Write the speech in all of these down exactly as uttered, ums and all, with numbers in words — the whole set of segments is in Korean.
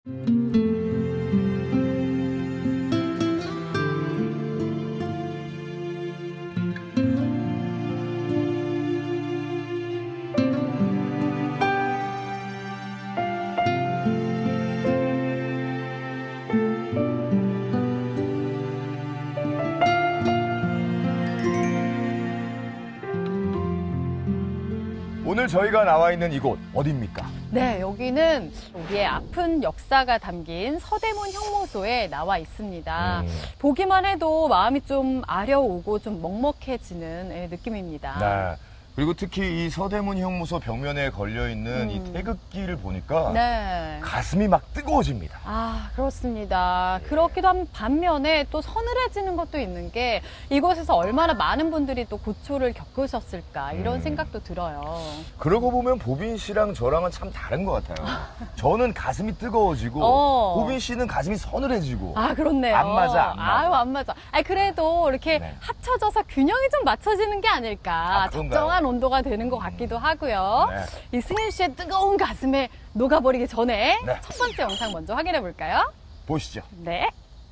오늘 저희가 나와 있는 이곳 어디입니까? 네, 여기는 우리의 아픈 역사가 담긴 서대문 형무소에 나와 있습니다. 음. 보기만 해도 마음이 좀 아려오고 좀 먹먹해지는 느낌입니다. 네. 그리고 특히 이 서대문 형무소 벽면에 걸려있는 음. 이 태극기를 보니까 네. 가슴이 막 뜨거워집니다. 아, 그렇습니다. 그렇기도 한 반면에 또 서늘해지는 것도 있는 게 이곳에서 얼마나 많은 분들이 또 고초를 겪으셨을까 이런 음. 생각도 들어요. 그러고 보면 보빈 씨랑 저랑은 참 다른 것 같아요. 저는 가슴이 뜨거워지고 어. 보빈 씨는 가슴이 서늘해지고. 아, 그렇네요. 안 맞아, 안 맞아. 아유, 안 맞아. 아니, 그래도 이렇게 네. 합쳐져서 균형이 좀 맞춰지는 게 아닐까. 아, 적정한 온도가 되는 것 같기도 하고요. 네. 이 승윤 씨의 뜨거운 가슴에 녹아버리기 전에 네. 첫 번째 영상 먼저 확인해 볼까요? 보시죠. 네.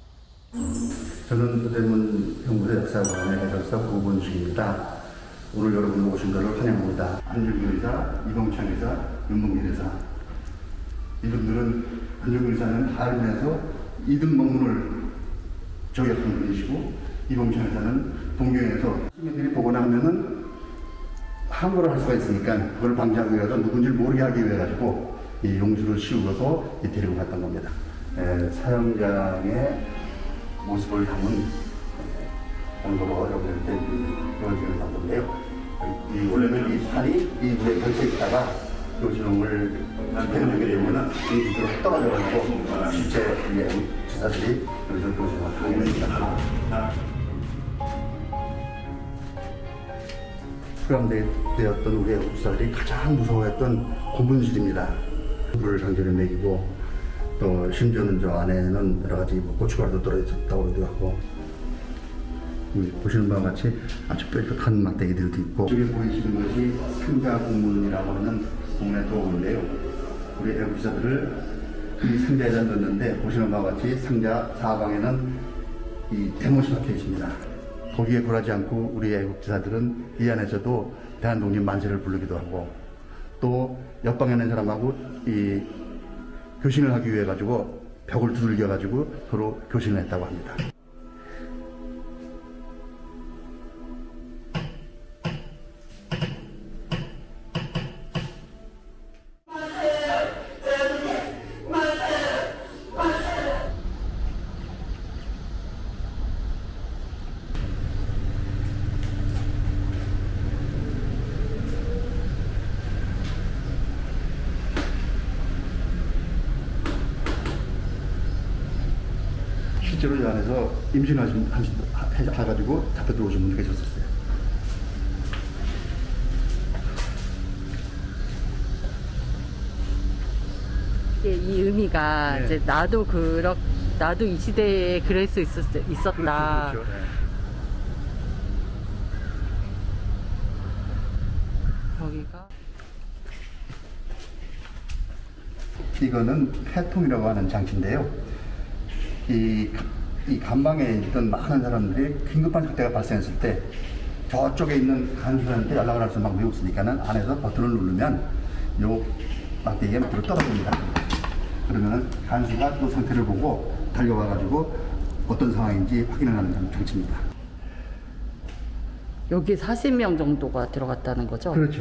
저는 서대문 형무소 역사관의 해설사 고본식입니다. 오늘 여러분 오신 것을 환영합니다. 안정근 의사, 이동창 의사, 윤봉길 의사. 이분들은 안정근 의사는 하얼빈에서 이등 논문을 저격한 분이시고 이동창 의사는 동경에서 시민들이 보거나 하면은 함부로 할 수가 있으니까 그걸 방지하기 위해서 누군지 모르게 하기 위해 가지고 이 용수를 씌우고서 데리고 갔던 겁니다. 에, 사형장의 모습을 담은 본거로 여기 이렇게 보여주는 방법인데요. 이 원래는 이 판이 이 위에 걸쳐 있다가 요즘을 집행하게 되면은 이 밑으로 떨어져가지고 실제 지사들이 여기서 요즘을 하게 됩니다. 수감되었던 우리 애국자들이 가장 무서워했던 고문실입니다. 불을 장전에 매기고 또 심지어는 저 안에는 여러 가지 뭐 고춧가루도 떨어졌다고 하고 보시는 바와 같이 아주 뾰족한 막대기들도 있고 이쪽에 보이시는 것이 상자 공문이라고 하는 공문의 도구인데요. 우리 애국자들을 이 상자에다 넣었는데 보시는 바와 같이 상자 사방에는 이 대못이 박혀 있습니다. 거기에 굴하지 않고 우리 애국지사들은 이 안에서도 대한독립 만세를 부르기도 하고 또 옆방에 있는 사람하고 이 교신을 하기 위해 가지고 벽을 두들겨 가지고 서로 교신을 했다고 합니다. 실제로 이 안에서 임신하신 해가지고 잡혀 들어오신 분들 계셨었어요. 이 의미가 네. 이제 나도 그렇 나도 이 시대에 그럴 수 있었, 있었다. 그렇죠, 그렇죠. 네. 여기가 이거는 해통이라고 하는 장치인데요. 이, 이 간방에 있던 많은 사람들이 긴급한 사태가 발생했을 때 저쪽에 있는 간수한테 연락을 할 수밖에 없으니까는 안에서 버튼을 누르면 요 막대기가 밑으로 떨어집니다. 그러면 간수가 또 상태를 보고 달려와 가지고 어떤 상황인지 확인을 하는 장치입니다. 여기 사십 명 정도가 들어갔다는 거죠? 그렇죠.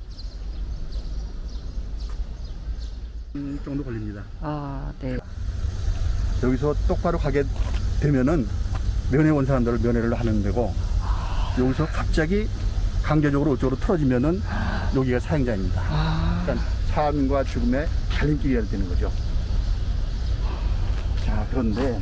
음, 정도 걸립니다. 아, 네. 여기서 똑바로 가게 되면은 면회 온 사람들을 면회를 하는 데고 여기서 갑자기 강제적으로 이쪽으로 틀어지면은 여기가 사형장입니다. 아. 그러니까 삶과 죽음의 갈림길이 되는 거죠. 자, 그런데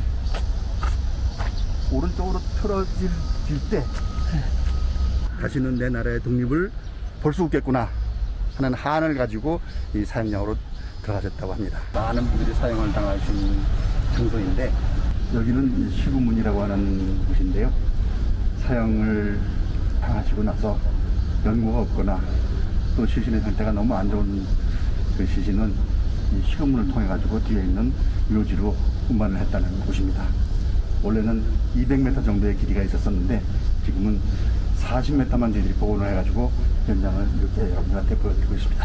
오른쪽으로 틀어질 때 다시는 내 나라의 독립을 볼 수 없겠구나 하는 한을 가지고 이 사형장으로 들어가셨다고 합니다. 많은 분들이 사형을 당하신 장소인데 여기는 시구문이라고 하는 곳인데요. 사형을 당하시고 나서 연고가 없거나 또 시신의 상태가 너무 안 좋은 그 시신은 이 시구문을 통해 가지고 뒤에 있는 묘지로 운반을 했다는 곳입니다. 원래는 이백 미터 정도의 길이가 있었었는데 지금은 사십 미터만 저희들이 복원을 해가지고 현장을 이렇게 여러분들한테 보여드리고 있습니다.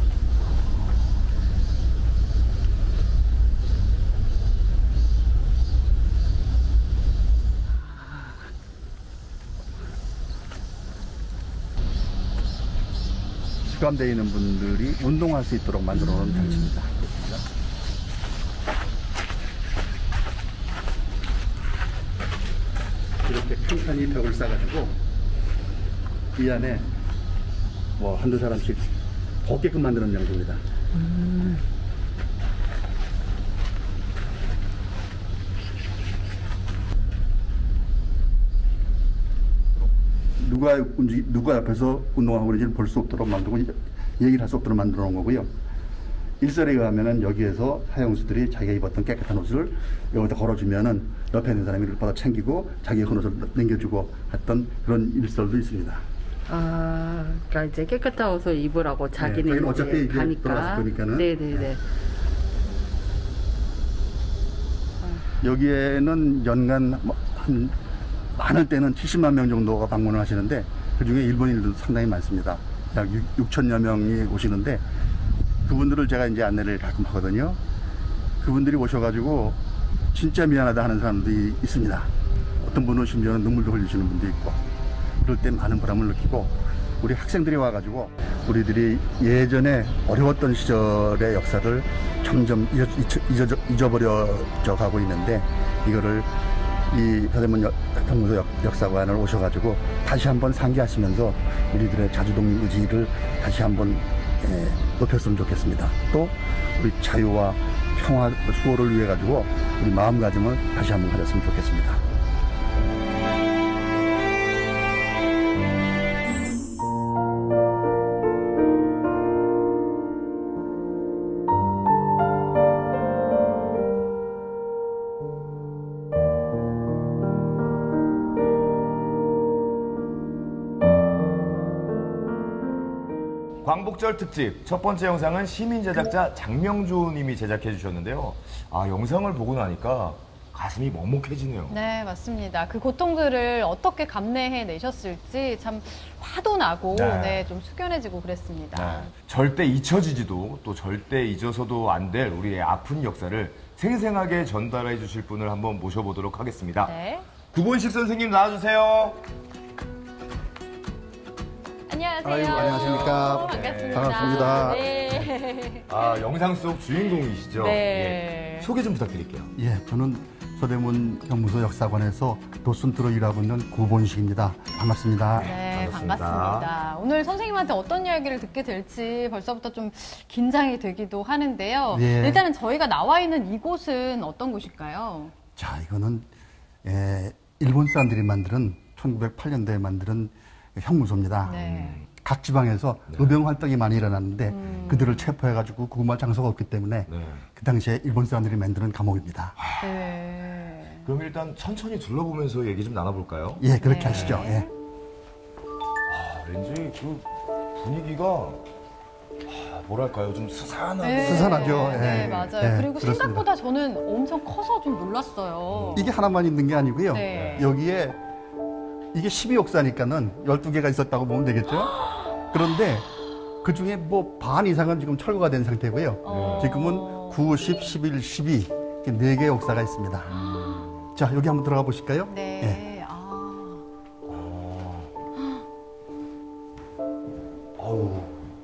수감되어 있는 분들이 운동할 수 있도록 만들어 놓은 장치입니다. 이렇게 평탄히 벽을 쌓아가지고 이 안에 뭐 한두 사람씩 걷게끔 만드는 장소입니다. 음. 누가 움직 누가 옆에서 운동하고 그런지를 볼 수 없도록 만들고 얘기를 할 수 없도록 만들어 놓은 거고요. 일설에 의하면은 여기에서 사형수들이 자기가 입었던 깨끗한 옷을 여기다 걸어주면은 옆에 있는 사람이 이걸 받아 챙기고 자기의 그 옷을 남겨주고 했던 그런 일설도 있습니다. 아, 그러니까 이제 깨끗한 옷을 입으라고 자기는 네, 어차피 이제 가니까. 돌아갔을 거니까는. 네네네. 네. 여기에는 연간 한 많을 때는 칠십만 명 정도가 방문을 하시는데 그 중에 일본인들도 상당히 많습니다. 약 육천여 명이 오시는데 그분들을 제가 이제 안내를 가끔 하거든요. 그분들이 오셔가지고 진짜 미안하다 하는 사람들이 있습니다. 어떤 분은 심지어는 눈물도 흘리시는 분도 있고 그럴 때 많은 보람을 느끼고 우리 학생들이 와가지고 우리들이 예전에 어려웠던 시절의 역사를 점점 잊어, 잊어, 잊어버려져 가고 있는데 이거를 이 서대문 형무소 역사관을 오셔가지고 다시 한번 상기하시면서 우리들의 자주독립 의지를 다시 한번 예, 높였으면 좋겠습니다. 또 우리 자유와 평화 수호를 위해 가지고 우리 마음가짐을 다시 한번 가졌으면 좋겠습니다. 광복절 특집 첫 번째 영상은 시민 제작자 장명주 님이 제작해 주셨는데요. 아, 영상을 보고 나니까 가슴이 먹먹해지네요. 네, 맞습니다. 그 고통들을 어떻게 감내해 내셨을지 참 화도 나고 네. 네, 좀 숙연해지고 그랬습니다. 네. 절대 잊혀지지도 또 절대 잊어서도 안 될 우리의 아픈 역사를 생생하게 전달해 주실 분을 한번 모셔보도록 하겠습니다. 네. 구본식 선생님 나와주세요. 안녕하세요. 아이고, 안녕하십니까. 반갑습니다. 반갑습니다. 네. 아, 영상 속 주인공이시죠? 네. 예. 소개 좀 부탁드릴게요. 예, 저는 서대문 형무소 역사관에서 도슨트로 일하고 있는 구본식입니다. 반갑습니다. 네, 반갑습니다. 반갑습니다. 오늘 선생님한테 어떤 이야기를 듣게 될지 벌써부터 좀 긴장이 되기도 하는데요. 예. 일단은 저희가 나와 있는 이곳은 어떤 곳일까요? 자, 이거는 예, 일본 사람들이 만드는 천구백팔 년도에 만드는 형무소입니다. 네. 각 지방에서 네. 의병 활동이 많이 일어났는데 음. 그들을 체포해가지고 구금할 장소가 없기 때문에 네. 그 당시에 일본 사람들이 만드는 감옥입니다. 네. 그럼 일단 천천히 둘러보면서 얘기 좀 나눠볼까요? 예, 그렇게 네. 하시죠. 예. 아, 왠지 그 분위기가 아, 뭐랄까요, 좀 스산하고 네. 스산하죠. 예. 네, 맞아요. 예, 그리고 그렇습니다. 생각보다 저는 엄청 커서 좀 놀랐어요. 이게 하나만 있는 게 아니고요. 네. 여기에 이게 십이 옥사니까는 열두 개가 있었다고 보면 되겠죠. 그런데 그 중에 뭐 반 이상은 지금 철거가 된 상태고요. 어... 지금은 구, 십, 십일, 십이 네 개의 옥사가 있습니다. 음... 자, 여기 한번 들어가 보실까요? 네. 예. 아... 아우.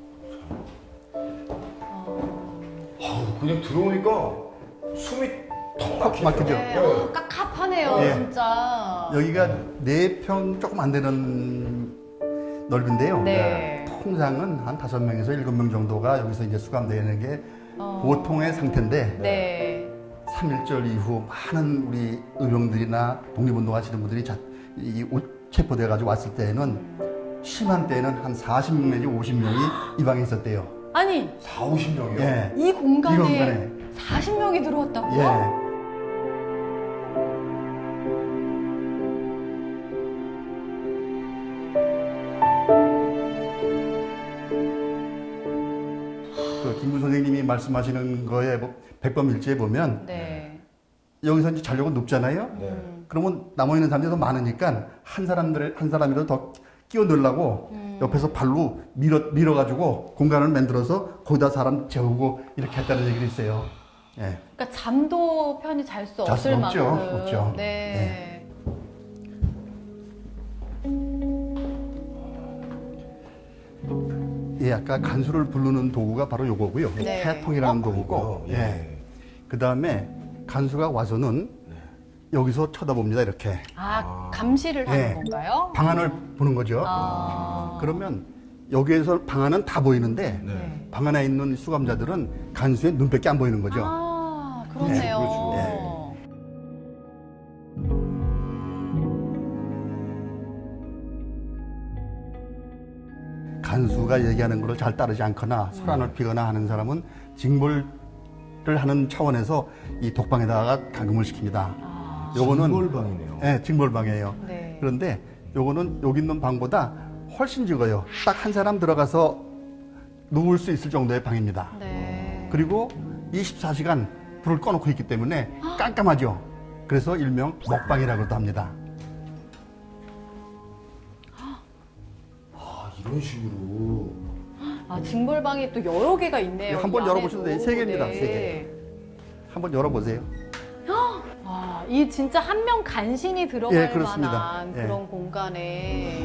아우, 그냥 들어오니까 숨이 턱 막히죠. 네, 아, 깝깝하네요, 예. 진짜. 여기가 네 평 조금 안 되는 넓인데요. 네. 통상은 한 다섯 명에서 일곱 명 정도가 여기서 이제 수감되는 게 어... 보통의 상태인데 네. 삼일절 이후 많은 우리 의병들이나 독립운동 하시는 분들이 자, 이 체포돼 가지고 왔을 때에는 음. 심한 때는 한 사십 명 내지 오십 명이 이 방에 있었대요. 아니, 사오십 명이요? 예. 이 공간에, 이 공간에 사십 명이 들어왔다고요? 예. 그 김구 선생님이 말씀하시는 거에 백범일지에 보면 네. 여기서 이제 자려고 눕잖아요. 네. 그러면 남아 있는 사람들이 더 많으니까 한 사람들 한 사람이라도 더 끼워 넣으려고 음. 옆에서 발로 밀어 밀어 가지고 공간을 만들어서 거기다 사람 재우고 이렇게 했다는 얘기를 있어요. 예. 그러니까 잠도 편히 잘 수 없을 없죠, 만큼. 없죠. 네. 예, 아까 간수를 부르는 도구가 바로 요거고요. 네. 해풍이라는 어, 도구고. 예. 예. 그 다음에 간수가 와서는 네. 여기서 쳐다봅니다, 이렇게. 아, 감시를 하는 예. 건가요? 방안을 보는 거죠. 아. 그러면 여기에서 방안은 다 보이는데 네. 방 안에 있는 수감자들은 간수의 눈밖에 안 보이는 거죠. 아, 그렇네요. 네, 그렇죠. 네. 간수가 얘기하는 것을 잘 따르지 않거나 소란을 피거나 하는 사람은 징벌을 하는 차원에서 이 독방에다가 감금을 시킵니다. 아. 요거는 징벌방이네요. 네, 징벌방이에요. 네. 그런데 요거는 여기 있는 방보다 훨씬 적어요. 딱 한 사람 들어가서 누울 수 있을 정도의 방입니다. 네. 그리고 이십사 시간 불을 꺼놓고 있기 때문에 깜깜하죠. 그래서 일명 먹방이라고도 합니다. 아, 이런 식으로. 아, 징벌방이 또 여러 개가 있네요. 한번 이 열어보셔도 돼요. 안에도. 세 개입니다. 네. 세 개. 한번 열어보세요. 아, 이 진짜 한 명 간신히 들어갈 예, 그렇습니다. 만한 예. 그런 공간에.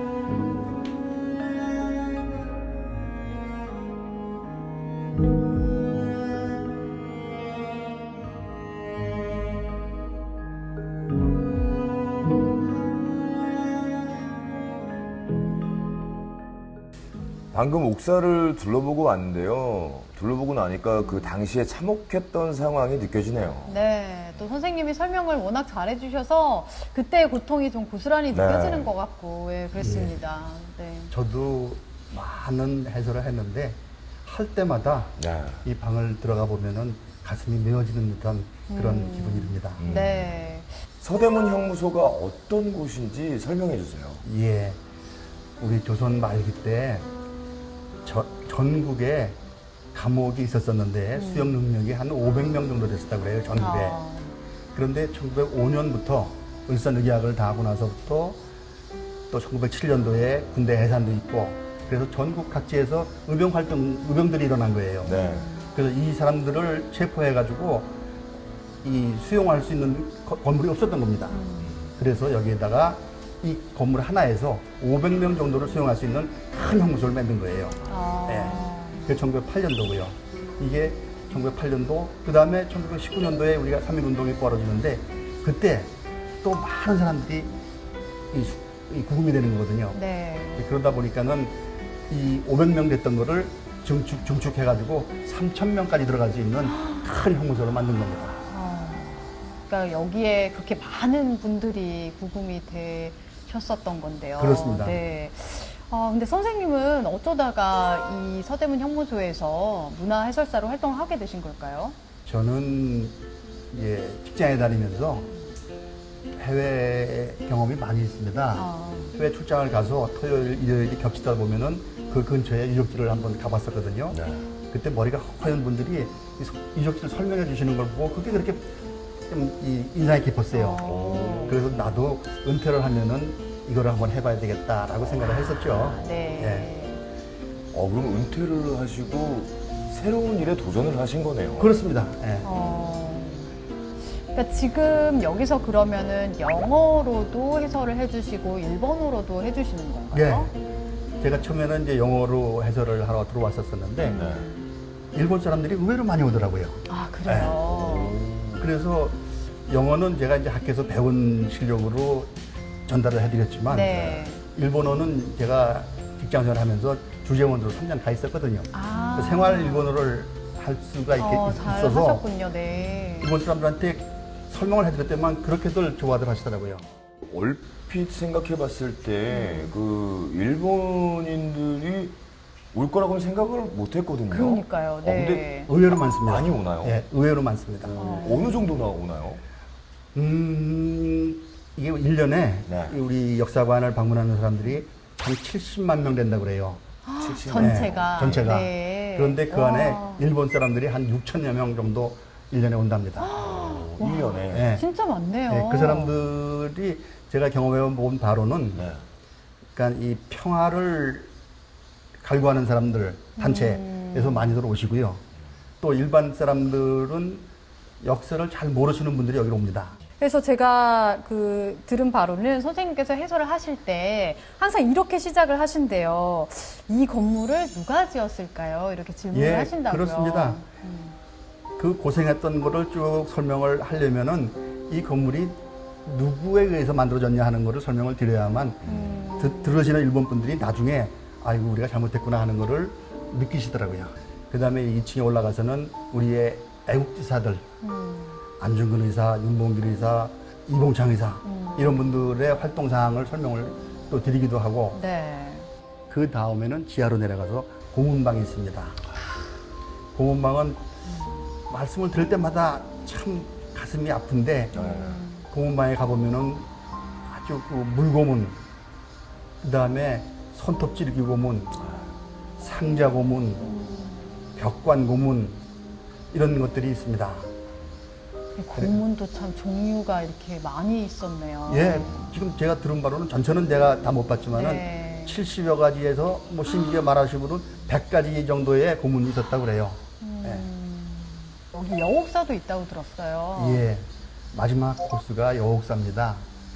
방금 옥사를 둘러보고 왔는데요. 둘러보고 나니까 그 당시에 참혹했던 상황이 느껴지네요. 네, 또 선생님이 설명을 워낙 잘해주셔서 그때의 고통이 좀 고스란히 네. 느껴지는 것 같고, 예, 그랬습니다. 네. 저도 많은 해설을 했는데 할 때마다 네. 이 방을 들어가 보면은 가슴이 메어지는 듯한 그런 음. 기분이 듭니다. 음. 네. 서대문 형무소가 어떤 곳인지 설명해 주세요. 예, 우리 조선 말기 때 저, 전국에 감옥이 있었었는데 음. 수용 능력이 한 오백 명 정도 됐었다고 그래요, 전국에. 아. 그런데 천구백오 년부터 을사늑약을 다 하고 나서부터 또 천구백칠 년도에 군대 해산도 있고 그래서 전국 각지에서 의병 활동, 의병들이 일어난 거예요. 네. 그래서 이 사람들을 체포해가지고 이 수용할 수 있는 거, 건물이 없었던 겁니다. 음. 그래서 여기에다가 이 건물 하나에서 오백 명 정도를 수용할 수 있는 큰 형무소를 만든 거예요. 아. 네. 그게 천구백팔 년도고요. 이게 천구백팔 년도, 그 다음에 천구백십구 년도에 우리가 삼일운동이 벌어지는데 그때 또 많은 사람들이 이, 수, 이 구금이 되는 거거든요. 네. 그러다 보니까는 이 오백 명 됐던 거를 증축, 증축해가지고 삼천 명까지 들어갈 수 있는 큰 형무소를 만든 겁니다. 어. 그러니까 여기에 그렇게 많은 분들이 구금이 되셨었던 건데요. 그렇습니다. 네. 아, 근데 선생님은 어쩌다가 이 서대문 형무소에서 문화 해설사로 활동을 하게 되신 걸까요? 저는 예, 직장에 다니면서 해외 경험이 많이 있습니다. 아. 해외 출장을 가서 토요일, 일요일이 겹치다 보면은 그 근처에 유적지를 한번 가봤었거든요. 네. 그때 머리가 허연 분들이 이 서- 유적지를 설명해 주시는 걸 보고 그게 그렇게 좀 이 인상이 깊었어요. 오. 그래서 나도 은퇴를 하면은 이거를 한번 해봐야 되겠다라고 생각을 했었죠. 네. 예. 어, 그럼 은퇴를 하시고 새로운 일에 도전을 하신 거네요. 그렇습니다. 예. 어. 그러니까 지금 여기서 그러면은 영어로도 해설을 해주시고 일본어로도 해주시는 건가요? 예. 제가 처음에는 이제 영어로 해설을 하러 들어왔었었는데 네. 일본 사람들이 의외로 많이 오더라고요. 아, 그래요? 그래서 영어는 제가 이제 학교에서 배운 실력으로 전달을 해드렸지만 네. 일본어는 제가 직장생활 하면서 주재원으로 삼 년 가 있었거든요. 아. 그 생활 일본어를 할 수가 있게 어, 잘 있어서 하셨군요. 네. 일본 사람들한테 설명을 해드릴 때만 그렇게들 좋아들 하시더라고요. 얼핏 생각해 봤을 때 그 일본인들이 올 거라고는 생각을 못 했거든요. 그러니까요. 어, 네. 근데 의외로 많습니다. 많이 오나요? 예, 의외로 많습니다. 어, 어느 정도나 오나요? 음, 이게 일 년에 네. 우리 역사관을 방문하는 사람들이 한 칠십만 명 된다고 그래요. 전체가. 네, 전체가. 네. 그런데 그 안에 와. 일본 사람들이 한 육천여 명 정도 일 년에 온답니다. 일 년에. 네. 진짜 많네요. 네, 그 사람들이 제가 경험해 본 바로는 네. 그러니까 이 평화를 갈구하는 사람들 단체에서 음. 많이들 오시고요. 또 일반 사람들은 역사를 잘 모르시는 분들이 여기로 옵니다. 그래서 제가 그 들은 바로는 선생님께서 해설을 하실 때 항상 이렇게 시작을 하신대요. 이 건물을 누가 지었을까요? 이렇게 질문을 예, 하신다고요. 그렇습니다. 음. 그 고생했던 거를 쭉 설명을 하려면은 이 건물이 누구에 의해서 만들어졌냐 하는 거를 설명을 드려야만 음. 드, 들으시는 일본 분들이 나중에 아이고 우리가 잘못했구나 하는 거를 느끼시더라고요. 그 다음에 이 층에 올라가서는 우리의 애국지사들 음. 안중근 의사, 윤봉길 의사, 이봉창 의사 음. 이런 분들의 활동 사항을 설명을 또 드리기도 하고 네. 그 다음에는 지하로 내려가서 고문방이 있습니다. 고문방은 음. 말씀을 들을 때마다 참 가슴이 아픈데 음. 고문방에 가보면은 아주 그 물고문, 그 다음에 손톱 찌르기 고문, 상자 고문, 음. 벽관 고문 이런 것들이 있습니다. 고문도 참 종류가 이렇게 많이 있었네요. 예, 지금 제가 들은 바로는 전체는 내가 다 못 봤지만은 네. 칠십여 가지에서 뭐 심지어 말하시고는 백 가지 정도의 고문이 있었다고 그래요. 음. 예. 여기 여옥사도 있다고 들었어요. 예, 마지막 코스가 여옥사입니다.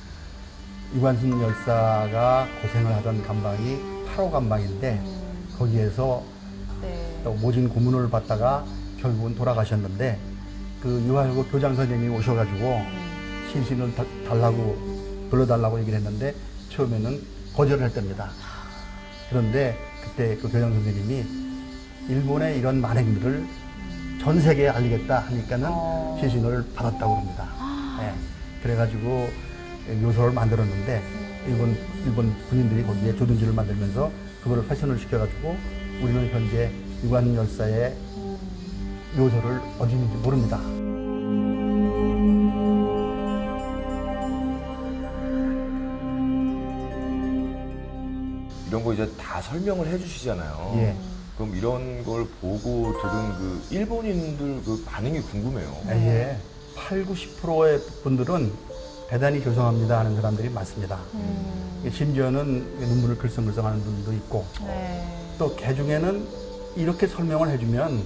유관순 열사가 고생을 하던 감방이 팔호 감방인데 음. 거기에서 네. 또 모진 고문을 받다가 결국은 돌아가셨는데 그 유아여고 교장 선생님이 오셔가지고 음. 시신을 다, 달라고 불러달라고 얘기를 했는데 처음에는 거절을 했답니다. 그런데 그때 그 교장 선생님이 일본의 이런 만행들을 음. 전 세계에 알리겠다 하니까는 어. 시신을 받았다고 합니다. 아. 네. 그래가지고 묘소를 만들었는데 음. 일본 일본 군인들이 거기에 조둔지를 만들면서 그거를 훼손을 시켜가지고 우리는 현재 유관 열사의 묘소를 어디 있는지 모릅니다. 이런 거 이제 다 설명을 해주시잖아요. 예. 그럼 이런 걸 보고 들은 그 일본인들 그 반응이 궁금해요. 예. 팔, 구십 퍼센트의 분들은 대단히 교성합니다 하는 사람들이 많습니다. 음. 심지어는 눈물을 글썽글썽하는 분도 있고 네. 또 개중에는 이렇게 설명을 해주면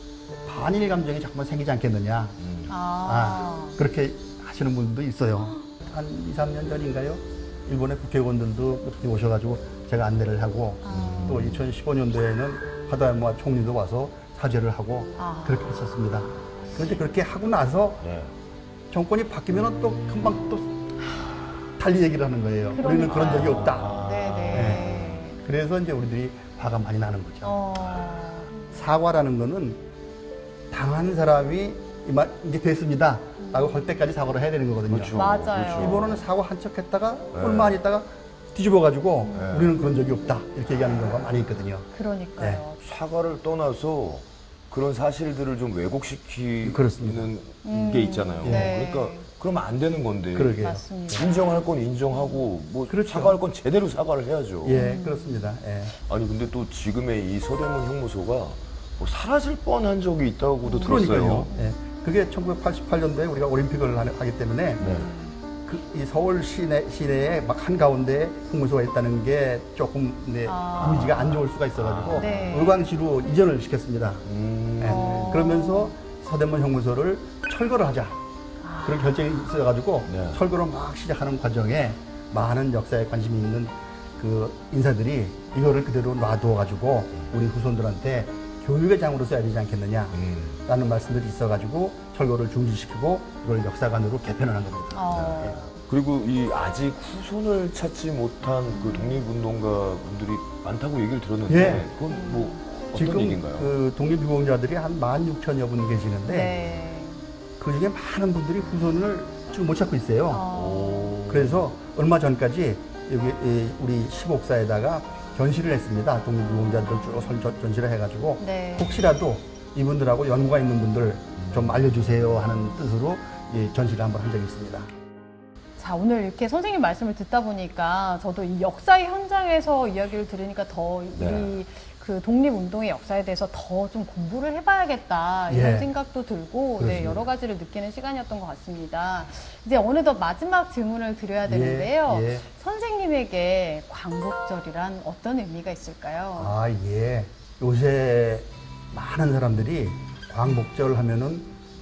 반일 감정이 자꾸만 생기지 않겠느냐. 음. 아. 아, 그렇게 하시는 분들도 있어요. 한 이, 삼 년 전인가요? 일본의 국회의원들도 오셔가지고 제가 안내를 하고 아. 또 이천십오 년도에는 하다야마 총리도 와서 사죄를 하고 아. 그렇게 했었습니다. 그런데 그렇게 하고 나서 네. 정권이 바뀌면 또 금방 또 달리 얘기를 하는 거예요. 그러니까요. 우리는 그런 적이 없다. 아. 네. 그래서 이제 우리들이 화가 많이 나는 거죠. 어. 사과라는 거는 당한 사람이 이제 됐습니다 라고 할 때까지 사과를 해야 되는 거거든요. 그렇죠. 맞아요. 그렇죠. 일본어는 사과 한 척 했다가 네. 얼마 안 있다가 뒤집어가지고 네. 우리는 그런 적이 없다 이렇게 얘기하는 경우가 많이 있거든요. 그러니까요. 네. 사과를 떠나서 그런 사실들을 좀 왜곡시키는 그렇습니다. 음. 게 있잖아요. 네. 그러니까 그러면 안 되는 건데. 그러게요. 맞습니다. 인정할 건 인정하고 뭐 그렇죠. 사과할 건 제대로 사과를 해야죠. 예, 음. 그렇습니다. 예. 아니 근데 또 지금의 이 서대문 형무소가 뭐 사라질 뻔한 적이 있다고도 음. 들었어요. 그러니까요. 예. 그게 천구백팔십팔 년도에 우리가 올림픽을 하기 때문에 네. 그 이 서울 시내 시내에 막 한 가운데 형무소가 있다는 게 조금 네, 아. 이미지가 안 좋을 수가 있어가지고 네. 의광시로 이전을 시켰습니다. 음. 예. 그러면서 서대문 형무소를 철거를 하자. 아. 그런 결정이 있어가지고 네. 철거를 막 시작하는 과정에 많은 역사에 관심이 있는 그 인사들이 이거를 그대로 놔두어가지고 우리 후손들한테 교육의 장으로 써야 되지 않겠느냐라는 음. 말씀들이 있어가지고 철거를 중지시키고 이걸 역사관으로 개편을 한 겁니다. 어. 네. 그리고 이 아직 후손을 찾지 못한 그 독립운동가 분들이 많다고 얘기를 들었는데 네. 그건 뭐 어떤 지금 얘기인가요? 그 독립유공자들이 한 만 육천여 분 계시는데 네. 그 중에 많은 분들이 후손을 지금 못 찾고 있어요. 어. 그래서 얼마 전까지 여기 우리 시복사에다가 전시를 했습니다. 독립유공자들 쭉 전시를 해가지고 네. 혹시라도 이분들하고 연구가 있는 분들 좀 알려주세요 하는 뜻으로 전시를 한번 한 적이 있습니다. 자, 오늘 이렇게 선생님 말씀을 듣다 보니까 저도 이 역사의 현장에서 이야기를 들으니까 더 네. 이 그 독립운동의 역사에 대해서 더 좀 공부를 해봐야겠다 이런 예. 생각도 들고 네, 여러 가지를 느끼는 시간이었던 것 같습니다. 이제 어느덧 마지막 질문을 드려야 되는데요. 예, 예. 선생님에게 광복절이란 어떤 의미가 있을까요? 아, 예. 요새 많은 사람들이 광복절 하면은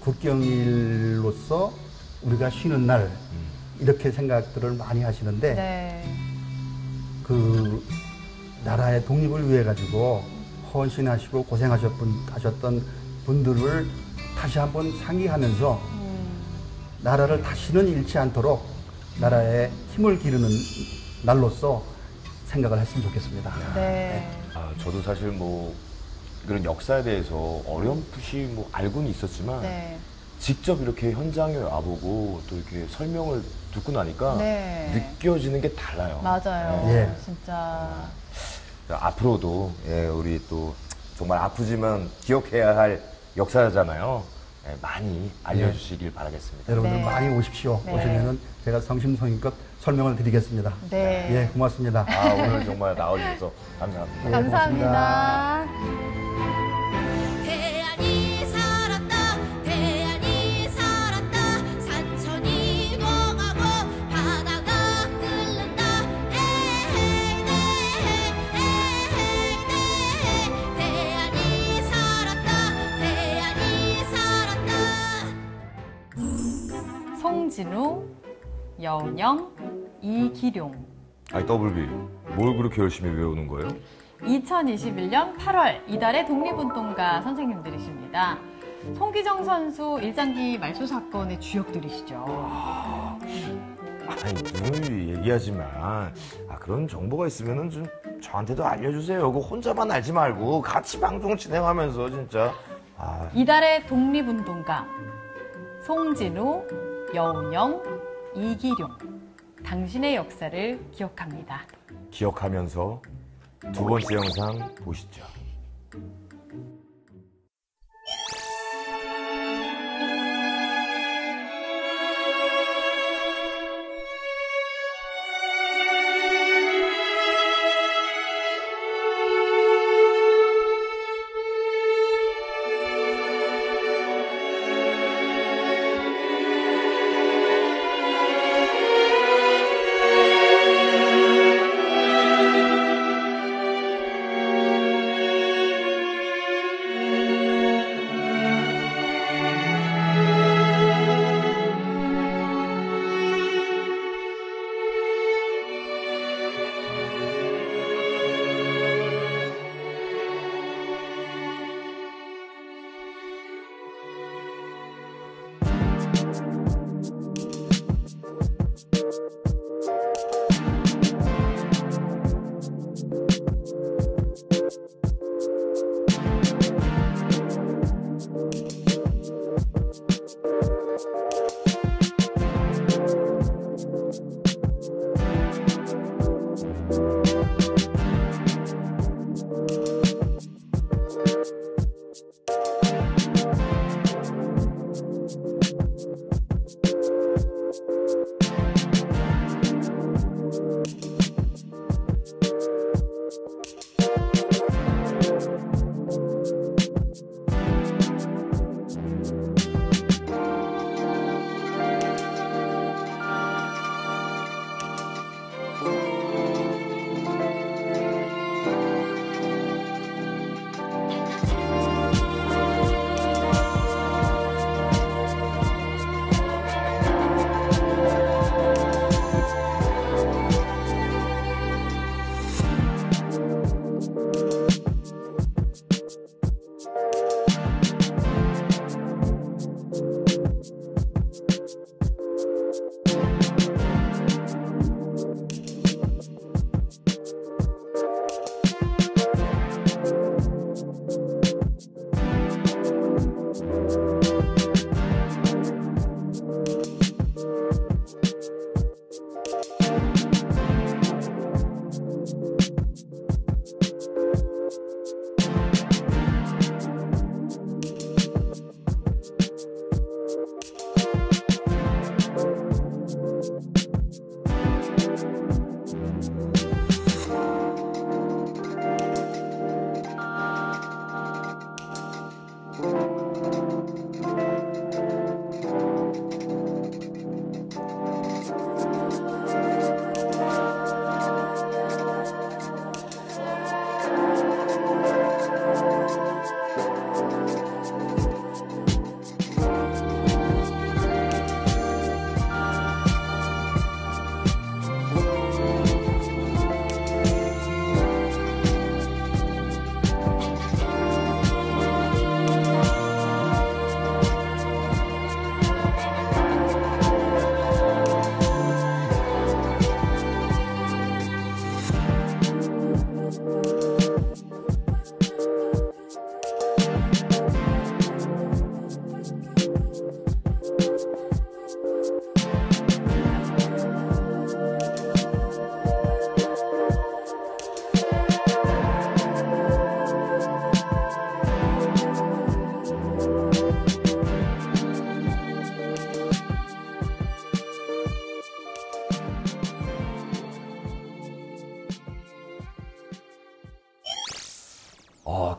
국경일로서 우리가 쉬는 날 이렇게 생각들을 많이 하시는데 네. 그 나라의 독립을 위해 가지고 헌신하시고 고생하셨던 하셨던 분들을 다시 한번 상기하면서 음. 나라를 다시는 잃지 않도록 나라에 힘을 기르는 날로서 생각을 했으면 좋겠습니다. 네. 아, 저도 사실 뭐 그런 역사에 대해서 어렴풋이 뭐 알고는 있었지만 네. 직접 이렇게 현장에 와보고 또 이렇게 설명을 듣고 나니까 네. 느껴지는 게 달라요. 맞아요. 예. 진짜. 앞으로도 예, 우리 또 정말 아프지만 기억해야 할 역사잖아요. 예, 많이 알려주시길 바라겠습니다. 여러분들 네. 많이 오십시오. 네. 오시면은 제가 성심성의껏 설명을 드리겠습니다. 네. 예, 고맙습니다. 아, 오늘 정말 나와주셔서 감사합니다. 네, 감사합니다. 대안이 살았다 대안이 살았다 산천이 동하고 바다가 끓는다 에헤이 에헤이 에헤이 대안이 살았다 대안이 살았다 송진우, 여운영, 이기룡. 아니, 더블비, 뭘 그렇게 열심히 외우는 거예요? 이천이십일 년 팔월 이달의 독립운동가 선생님들이십니다. 송기정 선수 일장기 말소 사건의 주역들이시죠. 아니, 늘 얘기하지만 아, 그런 정보가 있으면 좀 저한테도 알려주세요. 그거 혼자만 알지 말고 같이 방송 진행하면서 진짜. 아. 이달의 독립운동가 송진우, 여운영, 이기룡. 당신의 역사를 기억합니다. 기억하면서 두 번째 영상 보시죠.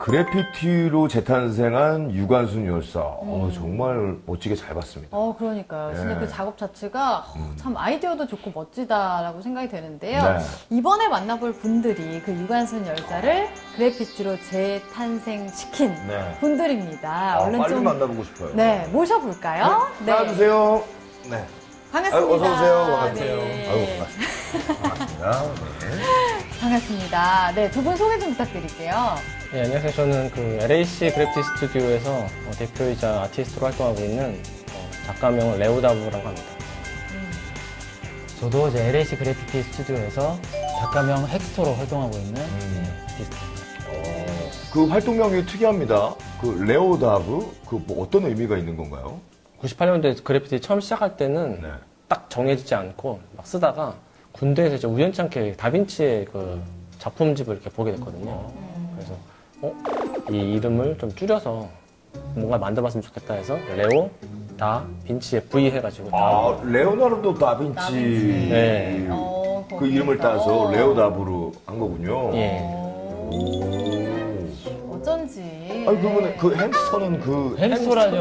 그래피티로 재탄생한 유관순 열사. 음. 어, 정말 멋지게 잘 봤습니다. 어, 그러니까요. 네. 진짜 그 작업 자체가 음. 참 아이디어도 좋고 멋지다라고 생각이 되는데요. 네. 이번에 만나볼 분들이 그 유관순 열사를 그래피티로 재탄생시킨 네. 분들입니다. 아, 얼른 빨리 좀 만나보고 싶어요. 네, 모셔볼까요? 네. 나와주세요. 네. 반갑습니다. 아유, 어서 오세요. 반갑세요. 네. 아유, 반갑습니다. 반갑습니다. 네. 반갑습니다. 네, 두 분 소개 좀 부탁드릴게요. 네, 안녕하세요. 저는 그 엘에이씨 그래피티 스튜디오에서 어, 대표이자 아티스트로 활동하고 있는 어, 작가명 레오다브라고 합니다. 음. 저도 이제 엘에이씨 그래피티 스튜디오에서 작가명 헥스터로 활동하고 있는 음. 네, 아티스트입니다. 어, 그 활동명이 특이합니다. 그 레오다브, 그 뭐 어떤 의미가 있는 건가요? 구십팔 년도에 그래피티 처음 시작할 때는 네. 딱 정해지지 않고 막 쓰다가 군대에서 이제 우연찮게 다빈치의 그 작품집을 이렇게 보게 됐거든요. 그래서 어? 이 이름을 좀 줄여서 뭔가 만들어봤으면 좋겠다 해서 레오, 다, 빈치의 V 해가지고 아, 레오나르도 다빈치, 다빈치. 네. 어, 그 이름을 따서 레오다브로 한 거군요. 예. 오. 어쩐지. 아니, 그러면 그 햄스터는 그. 햄스터라뇨.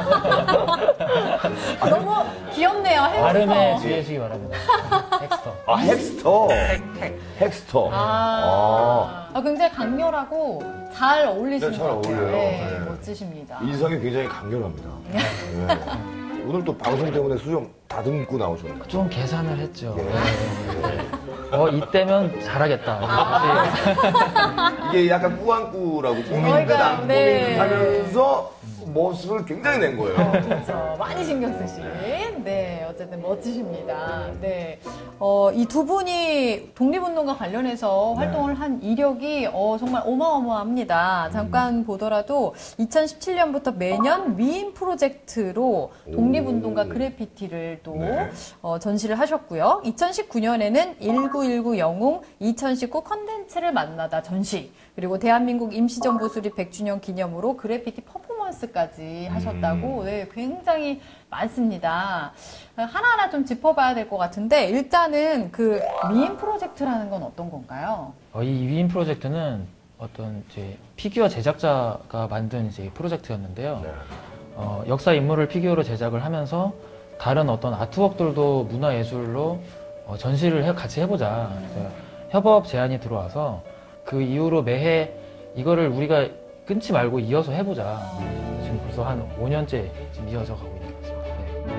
아, 너무 귀엽네요, 햄스터. 발음에 주의해주시기 바랍니다. 헥스터. 아, 헥스터. 헥스터. 아, 아, 굉장히 강렬하고 잘 어울리시는 네, 것 같아요. 어울려요. 네, 네. 멋지십니다. 인상이 굉장히 강렬합니다. 네. 오늘 또 방송 때문에 수염 다듬고 나오셨네요. 좀 계산을 했죠. 예. 네. 어, 이때면 잘하겠다. 아. 이게 약간 꾸안꾸라고 꾸민 듯 안 꾸민 듯 하면서 모습을 굉장히 낸 거예요. 그렇죠. 많이 신경 쓰신. 네, 어쨌든 멋지십니다. 네. 어, 이 두 분이 독립운동과 관련해서 네. 활동을 한 이력이 어, 정말 어마어마합니다. 잠깐 음. 보더라도 이천십칠 년부터 매년 위인 프로젝트로 독립운동과 그래피티를 또 네. 어, 전시를 하셨고요. 이천십구 년에는 천구백십구 영웅, 이천십구 컨텐츠를 만나다 전시, 그리고 대한민국 임시정부 수립 백 주년 기념으로 그래피티 퍼포먼스까지 하셨다고. 네, 굉장히 많습니다. 하나하나 좀 짚어봐야 될 것 같은데, 일단은 그 위인 프로젝트라는 건 어떤 건가요? 어, 이 위인 프로젝트는 어떤 이제 피규어 제작자가 만든 이제 프로젝트였는데요. 네. 어, 역사 인물을 피규어로 제작을 하면서 다른 어떤 아트웍들도 문화예술로 어, 전시를 해, 같이 해보자. 그래서 협업 제안이 들어와서 그 이후로 매해 이거를 우리가 끊지 말고 이어서 해보자. 지금 벌써 한 오 년째 지금 이어져 가고 있는 것 같습니다.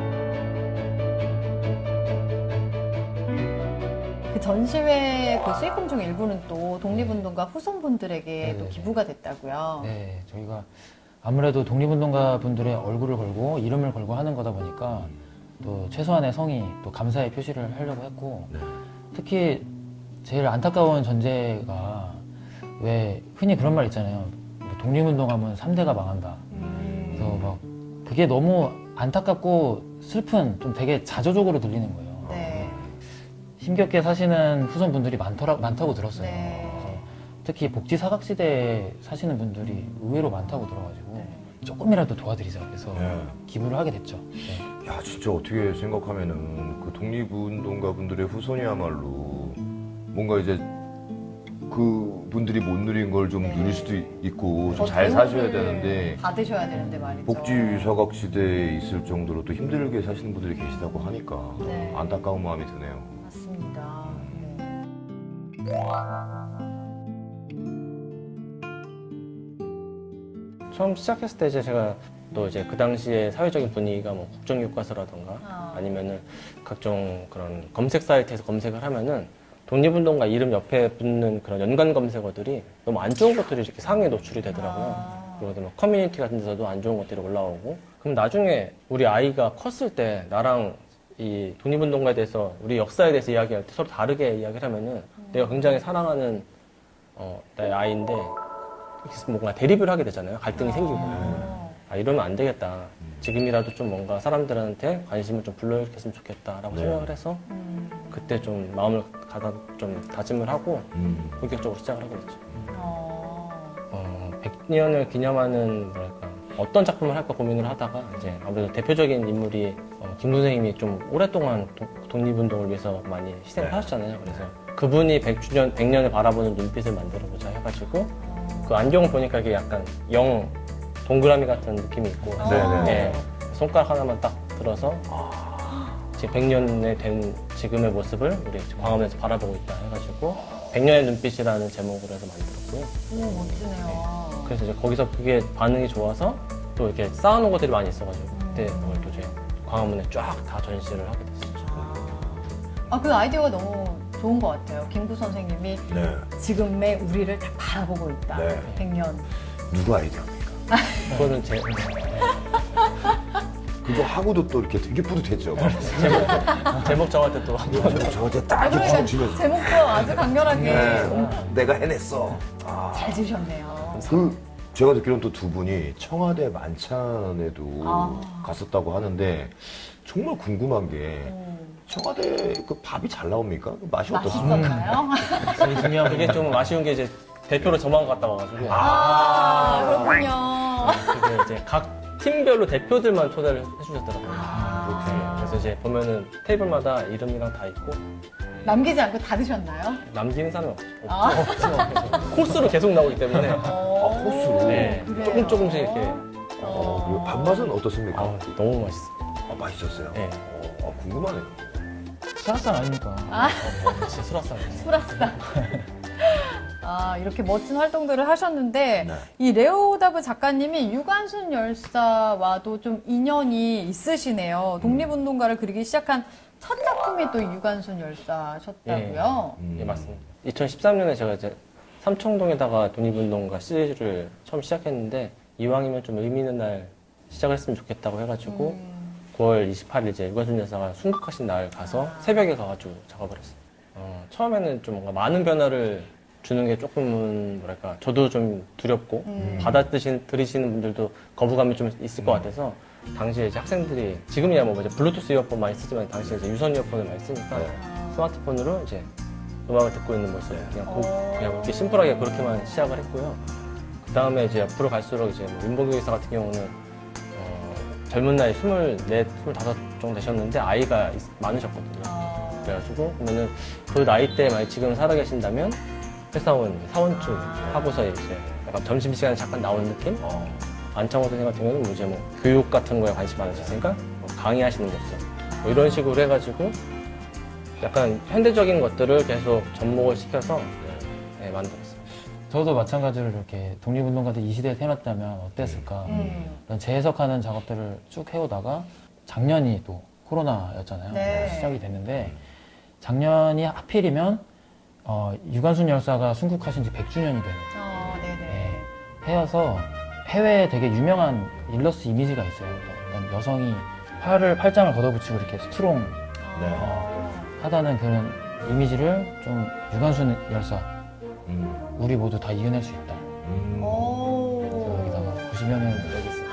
네. 그 전시회 그 수익금 중 일부는 또 독립운동가 후손분들에게 네네. 또 기부가 됐다고요. 네, 저희가 아무래도 독립운동가 분들의 얼굴을 걸고 이름을 걸고 하는 거다 보니까 또 최소한의 성의, 또 감사의 표시를 하려고 했고, 네. 특히 제일 안타까운 전제가 왜 흔히 그런 말 있잖아요. 독립운동하면 삼 대가 망한다. 음. 그래서 막 그게 너무 안타깝고 슬픈, 좀 되게 자조적으로 들리는 거예요. 네. 힘겹게 사시는 후손분들이 많더라, 많다고 들었어요. 네. 그래서 특히 복지 사각지대에 사시는 분들이 의외로 많다고 들어가지고 네. 조금이라도 도와드리자 그래서 네. 기부를 하게 됐죠. 네. 야, 진짜 어떻게 생각하면은 그 독립운동가 분들의 후손이야말로 뭔가 이제 그 분들이 못 누린 걸 좀 네. 누릴 수도 있고 좀 잘 사셔야 되는데 받으셔야 되는데 말이죠. 복지 사각지대에 있을 정도로 또 힘들게 사시는 분들이 계시다고 하니까 네. 안타까운 마음이 드네요. 맞습니다. 음. 네. 처음 시작했을 때 이제 제가 또 이제 그 당시에 사회적인 분위기가 뭐 국정교과서라던가 어. 아니면은 각종 그런 검색 사이트에서 검색을 하면은 독립운동가 이름 옆에 붙는 그런 연관 검색어들이 너무 안 좋은 것들이 이렇게 상위에 노출이 되더라고요. 아. 그리고 뭐 커뮤니티 같은 데서도 안 좋은 것들이 올라오고, 그럼 나중에 우리 아이가 컸을 때 나랑 이 독립운동가에 대해서 우리 역사에 대해서 이야기할 때 서로 다르게 이야기를 하면은 음. 내가 굉장히 사랑하는 어, 나의 아이인데 뭔가 대립을 하게 되잖아요. 갈등이 아. 생기고. 아, 이러면 안 되겠다. 지금이라도 좀 뭔가 사람들한테 관심을 좀 불러일으켰으면 좋겠다라고 네. 생각을 해서 음. 그때 좀 마음을 가다 좀 다짐을 하고 음. 본격적으로 시작을 하게 됐죠. 어. 어, 백 년을 기념하는 뭐랄까 어떤 작품을 할까 고민을 하다가 이제 아무래도 대표적인 인물이 어, 김 선생님이 좀 오랫동안 도, 독립운동을 위해서 많이 희생을 네. 하셨잖아요. 그래서 그분이 백 주년, 백 년을 바라보는 눈빛을 만들어보자 해가지고 그 안경 보니까 이게 약간 영 동그라미 같은 느낌이 있고 네네. 예, 손가락 하나만 딱 들어서 지금 백 년에 된 지금의 모습을 우리 광화문에서 바라보고 있다 해가지고 백 년의 눈빛이라는 제목으로 해서 만들었고요. 오, 멋지네요. 그래서 이제 거기서 그게 반응이 좋아서 또 이렇게 쌓아놓은 것들이 많이 있어가지고 그때 그걸 또 이제 광화문에 쫙 다 전시를 하게 됐었죠. 아, 그 아이디어가 너무 좋은 것 같아요. 김구 선생님이 네. 지금의 우리를 다 바라보고 있다. 네. 백 년. 누구 아이디어입니까? 그거는 제 그거 하고도 또 이렇게 되게 뿌듯했죠. 제목, 제목 정할 때 또 저한테 딱 아, 이렇게 그러니까 훅 치면서. 제목도 아주 강렬하게 네, 내가 해냈어. 아. 잘 지으셨네요. 그 제가 듣기로는 또 두 분이 청와대 만찬에도 아. 갔었다고 하는데 정말 궁금한 게 청와대 그 밥이 잘 나옵니까? 그 맛이 어떻습니까? 맛있었나요? 제일 중요한 게 좀 아쉬운 게 이제 대표로 저만 갔다 와가지고 아, 그렇군요. 그게 이제 각 팀별로 대표들만 초대를 해주셨더라고요. 아. 네, 그래서 이제 보면은 테이블마다 이름이랑 다 있고 남기지 않고 다 드셨나요? 남기는 사람이 없- 아. 없죠. 코스로 계속 나오기 때문에 아, 코스로? 네, 그래요? 조금 조금씩 이렇게 어, 그리고 밥맛은 어떻습니까? 아, 너무 맛있어요. 아, 맛있었어요? 네. 어, 아, 궁금하네요. 수학산 아닙니까? 진짜 술았어요. 수라스다. 아, 이렇게 멋진 활동들을 하셨는데 네. 이 레오다브 작가님이 유관순 열사와도 좀 인연이 있으시네요. 독립운동가를 그리기 시작한 첫 작품이 또 유관순 열사셨다고요? 음. 예, 맞습니다. 이천십삼 년에 제가 이제 삼청동에다가 독립운동가 시리즈를 처음 시작했는데 이왕이면 좀 의미 있는 날 시작을 했으면 좋겠다고 해가지고 음. 구월 이십팔일 이제 유관순 열사가 순국하신 날 가서 새벽에 가가지고 작업을 했어요. 어, 처음에는 좀 뭔가 많은 변화를 주는 게 조금은 뭐랄까 저도 좀 두렵고 음. 받아들이시는 들으시는 분들도 거부감이 좀 있을 것 같아서 당시에 이제 학생들이 지금이야 뭐 이제 블루투스 이어폰 많이 쓰지만 당시에 이제 유선 이어폰을 많이 쓰니까 네. 스마트폰으로 이제 음악을 듣고 있는 모습 그냥, 고, 어. 그냥 이렇게 심플하게 그렇게만 시작을 했고요. 그 다음에 이제 앞으로 갈수록 이제 뭐 윤봉규 의사 같은 경우는 어, 젊은 나이 스물네, 스물다섯 정도 되셨는데 아이가 있- 많으셨거든요. 어. 그래가지고 그러면은 그 나이 때 만약 지금 살아계신다면 회사원 사원쯤 하고서 이제 약간 점심 시간에 잠깐 나오는 느낌? 어. 안창호 선생 같은 경우는 뭐 이제 뭐 교육 같은 거에 관심 많으셨으니까 뭐 강의하시는 것들 뭐 이런 식으로 해가지고 약간 현대적인 것들을 계속 접목을 시켜서 네, 만들었어요. 저도 마찬가지로 이렇게 독립운동가들 이 시대에 태어났다면 어땠을까 음. 이런 재해석하는 작업들을 쭉 해오다가 작년이 또 코로나였잖아요. 네. 시작이 됐는데 작년이 하필이면 어, 유관순 열사가 순국하신 지 백 주년이 되는 어, 네네. 네, 해여서 해외에 되게 유명한 일러스트 이미지가 있어요. 어떤 여성이 팔을 팔짱을 걷어붙이고 이렇게 스트롱 네. 어, 하다는 그런 이미지를 좀 유관순 열사 음. 우리 모두 다 이겨낼 수 있다. 음. 오. 그래서 여기다가 보시면은 여기 있습니다.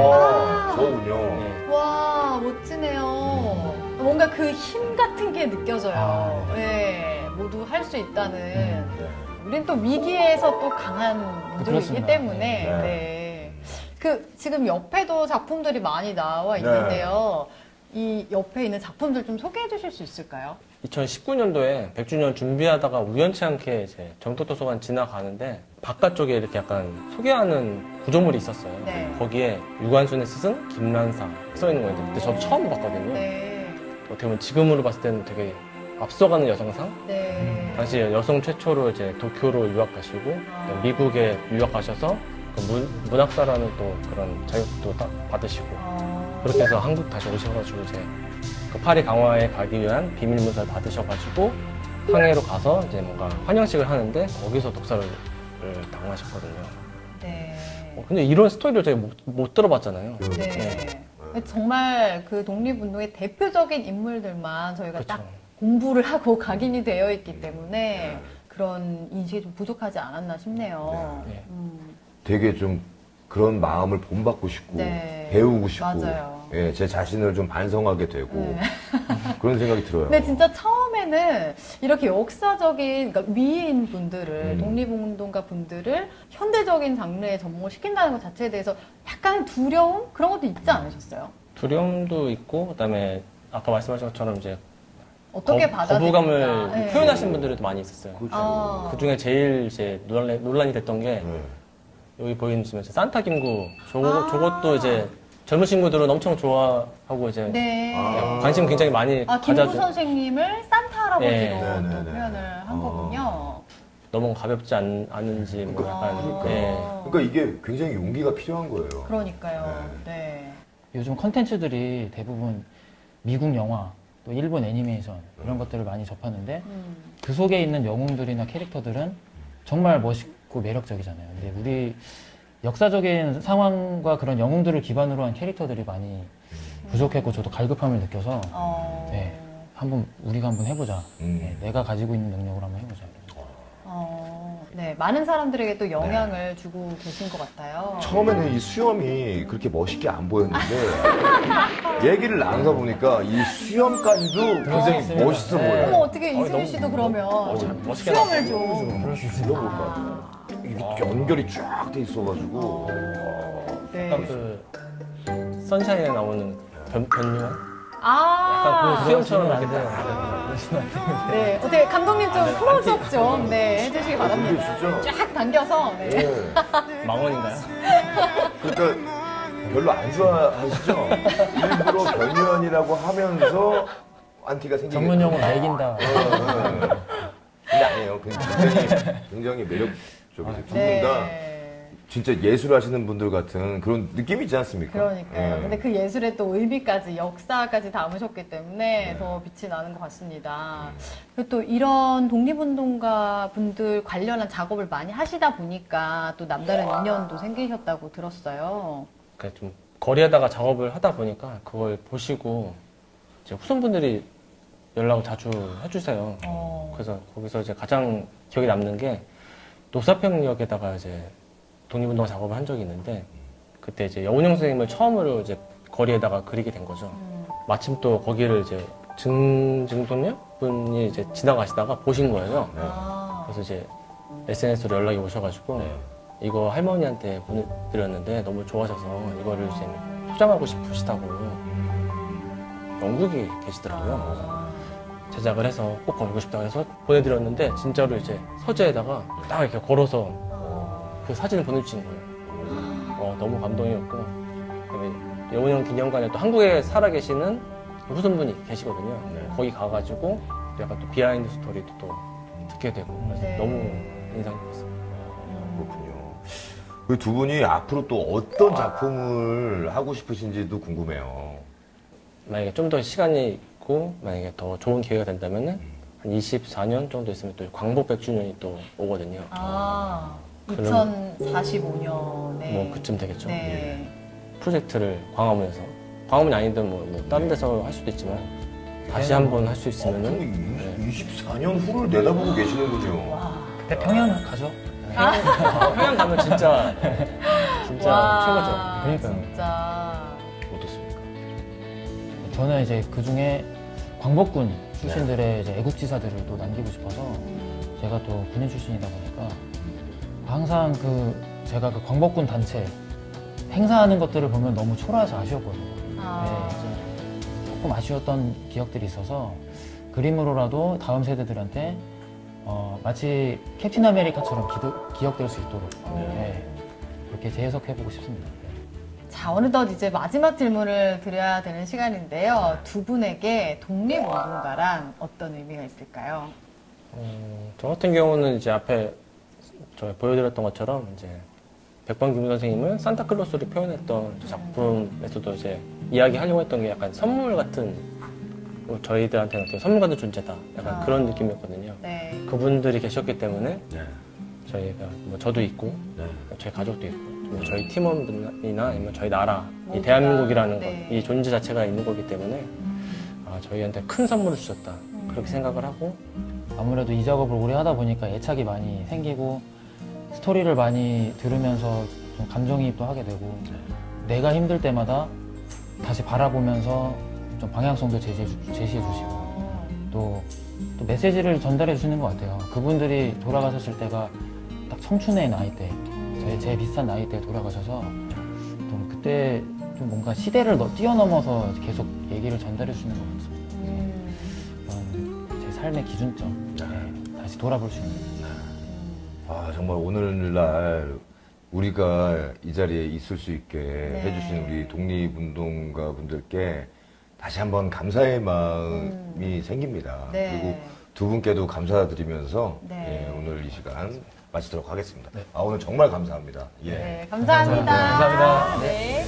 아, 그렇군요. 네. 와, 멋지네요. 뭔가 그 힘 같은 게 느껴져요. 아, 네. 모두 할 수 있다는. 네. 우린 또 위기에서 또 강한 분들이기 그렇습니다. 때문에. 네. 네. 그, 지금 옆에도 작품들이 많이 나와 있는데요. 이 옆에 있는 작품들 좀 소개해 주실 수 있을까요? 이천십구 년도에 백 주년 준비하다가 우연치 않게 이제 정토도서관 지나가는데 바깥쪽에 이렇게 약간 소개하는 구조물이 있었어요. 네. 거기에 유관순의 스승 김란사 써 있는 거예요. 근데 저 처음 봤거든요. 네. 어떻게 보면 지금으로 봤을 때는 되게 앞서가는 여성상? 네. 당시 여성 최초로 이제 도쿄로 유학 가시고 아. 미국에 유학 가셔서 그 문, 문학사라는 또 그런 자격도 딱 받으시고 어. 그렇게 해서 한국 다시 오셔가지고 이제 그 파리 강화에 가기 위한 비밀 문서를 받으셔가지고 항해로 가서 이제 뭔가 환영식을 하는데 거기서 독사를 당하셨거든요. 네. 어, 근데 이런 스토리를 저희 못, 못 들어봤잖아요. 네. 정말 그 독립운동의 대표적인 인물들만 저희가 그렇죠. 딱 공부를 하고 각인이 되어 있기 때문에 그런 인식이 좀 부족하지 않았나 싶네요. 네. 음. 되게 좀 그런 마음을 본받고 싶고 네. 배우고 싶고 맞아요. 예, 제 자신을 좀 반성하게 되고 네. 그런 생각이 들어요. 근데 진짜 처음에는 이렇게 역사적인 그러니까 위인 분들을 음. 독립운동가 분들을 현대적인 장르에 접목을 시킨다는 것 자체에 대해서 약간 두려움 그런 것도 있지 않으셨어요? 두려움도 있고 그다음에 아까 말씀하신 것처럼 이제 어떻게 거, 받아들일까? 거부감을 네. 표현하신 분들도 많이 있었어요. 그렇죠. 아. 그 중에 제일 이제 논란, 논란이 됐던 게 네. 여기 보이는 지금 이제 산타 김구 저거, 저것도 이제 젊은 친구들은 엄청 좋아하고 이제 네. 아. 관심 굉장히 많이 아, 김구 가져죠. 선생님을 산타 할아버지로 네. 또 네, 네, 네. 표현을 한 어. 거군요. 너무 가볍지 않, 않은지 뭐 그러니까. 약간 그러니까. 예. 그러니까 이게 굉장히 용기가 필요한 거예요. 그러니까요. 네. 요즘 컨텐츠들이 대부분 미국 영화, 또 일본 애니메이션 이런 것들을 많이 접하는데 음. 그 속에 있는 영웅들이나 캐릭터들은 정말 멋있고 매력적이잖아요. 근데 우리 역사적인 상황과 그런 영웅들을 기반으로 한 캐릭터들이 많이 부족했고 저도 갈급함을 느껴서 어. 네, 한번 우리가 한번 해보자. 음. 네, 내가 가지고 있는 능력으로 한번 해보자. 어. 네. 많은 사람들에게 또 영향을 네. 주고 계신 것 같아요. 처음에는 이 수염이 그렇게 멋있게 안 보였는데 얘기를 나누다 보니까 이 수염까지도 굉장히 어, 멋있어 네. 보여요. 어머, 어떻게 너무- 이승윤 씨도 그러면 멋있게 수염을 좀. 그럴 수 있어. 이거 볼까? 이게 연결이 쫙 돼 있어가지고. 네. 약간 그 선샤인에 나오는 변, 변요한? 아. 약간 그 수염처럼 안 이렇게 돼요. 딱 네. 어떻게 감독님 좀 클로즈업 좀 네, 해주시기 근데 바랍니다. 진짜. 쫙 당겨서. 네. 예. 망원인가요? 그러니까 별로 안 좋아하시죠? 일부러 변유연이라고 하면서 안티가 생기게. 전문 용어로 매긴다. 예, 예. 근데 아니에요. 굉장히, 굉장히 매력적이세요. 두 분 다 네. 진짜 예술 하시는 분들 같은 그런 느낌이 있지 않습니까? 그러니까요. 예. 근데 그 예술의 또 의미까지, 역사까지 담으셨기 때문에 네. 더 빛이 나는 것 같습니다. 그리고 또 이런 독립운동가 분들 관련한 작업을 많이 하시다 보니까 또 남다른 인연도 생기셨다고 들었어요. 그러니까 좀 거리에다가 작업을 하다 보니까 그걸 보시고 이제 후손분들이 연락을 자주 해주세요. 어. 그래서 거기서 이제 가장 기억에 남는 게 노사평역에다가 이제 독립운동 작업을 한 적이 있는데 그때 이제 여운형 선생님을 처음으로 이제 거리에다가 그리게 된 거죠. 음. 마침 또 거기를 이제 증, 증손녀 분이 이제 지나가시다가 보신 거예요. 아. 그래서 이제 에스엔에스로 연락이 오셔가지고 네. 이거 할머니한테 보내드렸는데 너무 좋아하셔서 이거를 이제 소장하고 싶으시다고 영국에 계시더라고요. 제작을 해서 꼭 걸고 싶다고 해서 보내드렸는데 진짜로 이제 서재에다가 딱 이렇게 걸어서 그 사진을 보내주신 거예요. 어, 너무 감동이었고 여운형 기념관에 또 한국에 살아계시는 후손분이 계시거든요. 네. 거기 가가지고 약간 또 비하인드 스토리도 또 듣게 되고 그래서 네. 너무 인상 깊었어요. 그렇군요. 그 두 분이 앞으로 또 어떤 작품을 하고 싶으신지도 궁금해요. 만약에 좀 더 시간이 있고 만약에 더 좋은 기회가 된다면은 한 이십사 년 정도 있으면 또 광복 백 주년이 또 오거든요. 아. 그럼- 이천사십오 년에. 뭐 그쯤 되겠죠. 네. 프로젝트를 광화문에서 광화문이 아니든 뭐, 뭐 다른 데서 할 수도 있지만 다시 한번 할 수 아, 있으면은 근데 이십사 년 후를 내다보고 계시는군요. 그때 평양 가죠. 평양 가면 진짜 진짜 와, 최고죠. 그러니까요. 진짜. 어떻습니까? 저는 이제 그 중에 광복군 출신들의 이제 애국지사들을 또 남기고 싶어서 제가 또 군인 출신이다 보니까 항상 그 제가 그 광복군 단체 행사하는 것들을 보면 너무 초라해서 아쉬웠거든요. 아. 네, 이제 조금 아쉬웠던 기억들이 있어서 그림으로라도 다음 세대들한테 어, 마치 캡틴 아메리카처럼 기도, 기억될 수 있도록 네, 그렇게 재해석해보고 싶습니다. 자, 어느덧 이제 마지막 질문을 드려야 되는 시간인데요. 두 분에게 독립운동가란 어떤 의미가 있을까요? 어, 저 같은 경우는 이제 앞에 저 보여드렸던 것처럼 이제 백범규 선생님은 산타클로스를 표현했던 작품에서도 이제 이야기하려고 했던 게 약간 선물 같은 뭐 저희들한테는 어떻게 선물 같은 존재다 약간 아. 그런 느낌이었거든요. 네. 그분들이 계셨기 때문에 네. 저희가 뭐 저도 있고 네. 저희 가족도 있고 뭐 저희 팀원이나 아니면 저희 나라 이 모두가, 대한민국이라는 네. 것, 이 존재 자체가 있는 거기 때문에 아, 저희한테 큰 선물을 주셨다 음. 그렇게 생각을 하고 아무래도 이 작업을 오래 하다 보니까 애착이 많이 생기고 스토리를 많이 들으면서 좀 감정이입도 하게 되고 내가 힘들 때마다 다시 바라보면서 좀 방향성도 제시해, 주, 제시해 주시고 또, 또 메시지를 전달해 주시는 것 같아요. 그분들이 돌아가셨을 때가 딱 청춘의 나이 때, 제, 제 비슷한 나이 때 돌아가셔서 좀 그때 좀 뭔가 시대를 너, 뛰어넘어서 계속 얘기를 전달해 주시는 것 같습니다. 음. 그런 제 삶의 기준점 네, 다시 돌아볼 수 있는. 아, 정말 오늘날 우리가 이 자리에 있을 수 있게 네. 해주신 우리 독립운동가 분들께 다시 한번 감사의 마음이 음. 생깁니다. 네. 그리고 두 분께도 감사드리면서 네. 예, 오늘 이 시간 마치도록 하겠습니다. 네. 아, 오늘 정말 감사합니다. 예. 네, 감사합니다. 감사합니다. 네.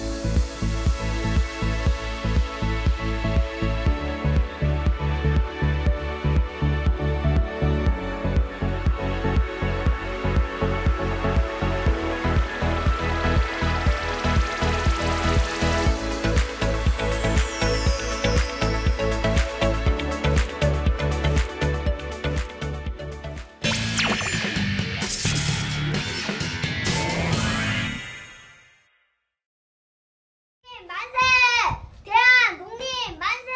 만세! 대한 독립 만세!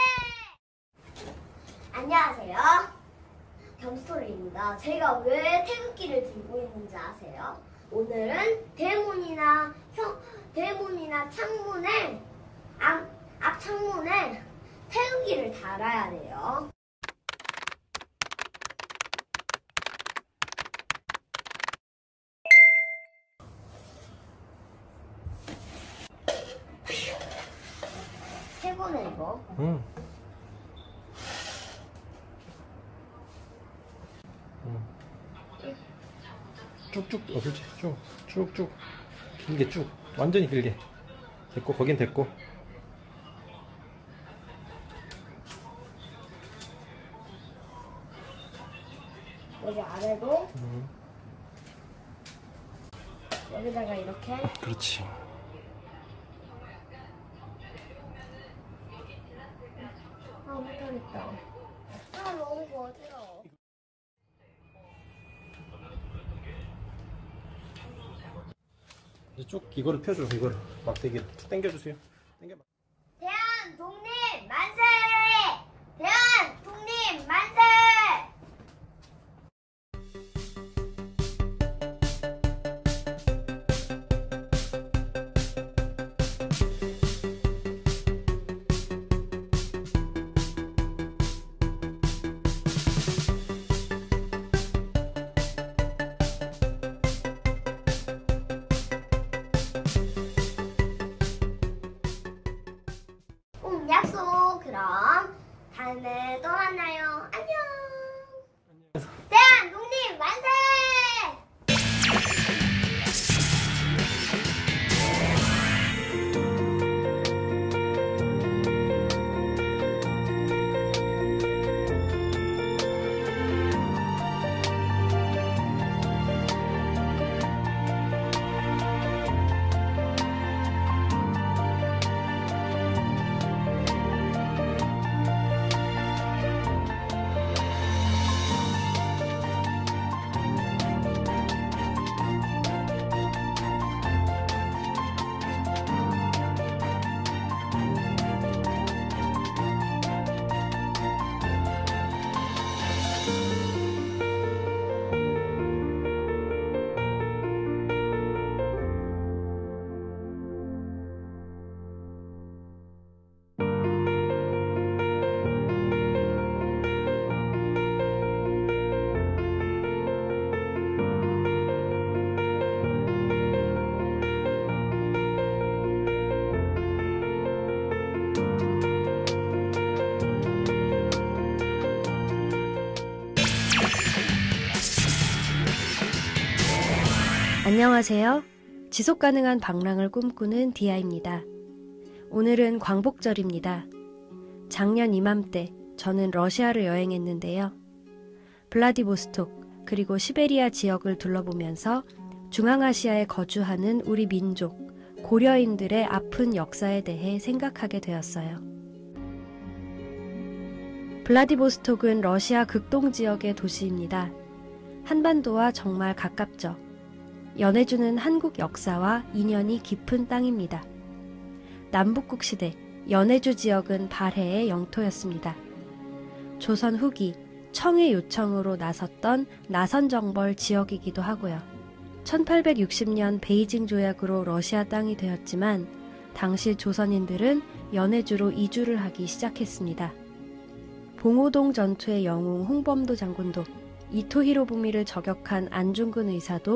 안녕하세요. 겸스토리입니다. 제가 왜 태극기를 들고 있는지 아세요? 오늘은 대문이나 형, 대문이나 창문에 앞, 앞 창문에 태극기를 달아야 돼요. 세 번에 이거. 음. 쭉쭉, 어, 그렇지. 쭉, 쭉쭉. 길게 쭉. 완전히 길게. 됐고, 거긴 됐고. 여기 아래도 음. 여기다가 이렇게. 그렇지. 아, 못하겠다. 아, 너무 어지러워. 이제 쭉 이거를 펴줘. 이거를 막대기 쭉 당겨주세요. 당겨. 대한 독립 만세! 대한 독립 만세! 음, 약속. 그럼 다음에 또 만나요. 안녕. 대한 독립 만세! 안녕하세요. 지속가능한 방랑을 꿈꾸는 디아입니다. 오늘은 광복절입니다. 작년 이맘때 저는 러시아를 여행했는데요. 블라디보스톡 그리고 시베리아 지역을 둘러보면서 중앙아시아에 거주하는 우리 민족, 고려인들의 아픈 역사에 대해 생각하게 되었어요. 블라디보스톡은 러시아 극동 지역의 도시입니다. 한반도와 정말 가깝죠. 연해주는 한국 역사와 인연이 깊은 땅입니다. 남북국 시대 연해주 지역은 발해의 영토였습니다. 조선 후기 청해 요청으로 나섰던 나선정벌 지역이기도 하고요. 천팔백육십 년 베이징 조약으로 러시아 땅이 되었지만 당시 조선인들은 연해주로 이주를 하기 시작했습니다. 봉오동 전투의 영웅 홍범도 장군도 이토 히로부미를 저격한 안중근 의사도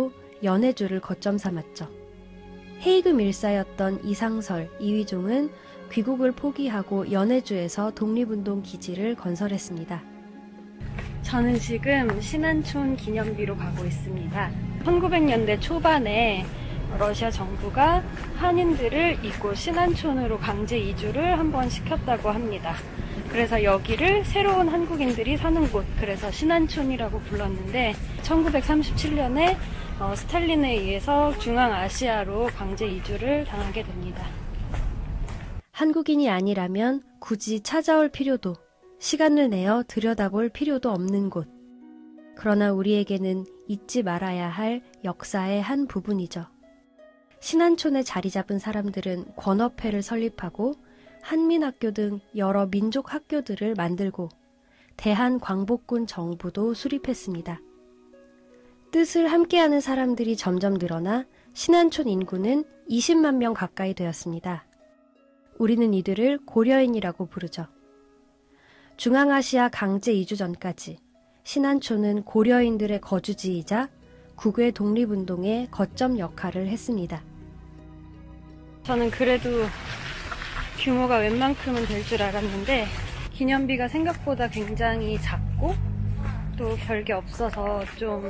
연해주를 거점 삼았죠. 헤이그 밀사였던 이상설, 이휘종은 귀국을 포기하고 연해주에서 독립운동 기지를 건설했습니다. 저는 지금 신안촌 기념비로 가고 있습니다. 천구백 년대 초반에 러시아 정부가 한인들을 이곳 신안촌으로 강제 이주를 한번 시켰다고 합니다. 그래서 여기를 새로운 한국인들이 사는 곳, 그래서 신안촌이라고 불렀는데 천구백삼십칠 년에 어, 스탈린에 의해서 중앙아시아로 강제 이주를 당하게 됩니다. 한국인이 아니라면 굳이 찾아올 필요도, 시간을 내어 들여다볼 필요도 없는 곳. 그러나 우리에게는 잊지 말아야 할 역사의 한 부분이죠. 신안촌에 자리 잡은 사람들은 권업회를 설립하고 한민학교 등 여러 민족 학교들을 만들고 대한광복군 정부도 수립했습니다. 뜻을 함께하는 사람들이 점점 늘어나 신안촌 인구는 이십만 명 가까이 되었습니다. 우리는 이들을 고려인이라고 부르죠. 중앙아시아 강제 이주 전까지 신안촌은 고려인들의 거주지이자 국외 독립운동의 거점 역할을 했습니다. 저는 그래도 규모가 웬만큼은 될 줄 알았는데 기념비가 생각보다 굉장히 작고 또 별게 없어서 좀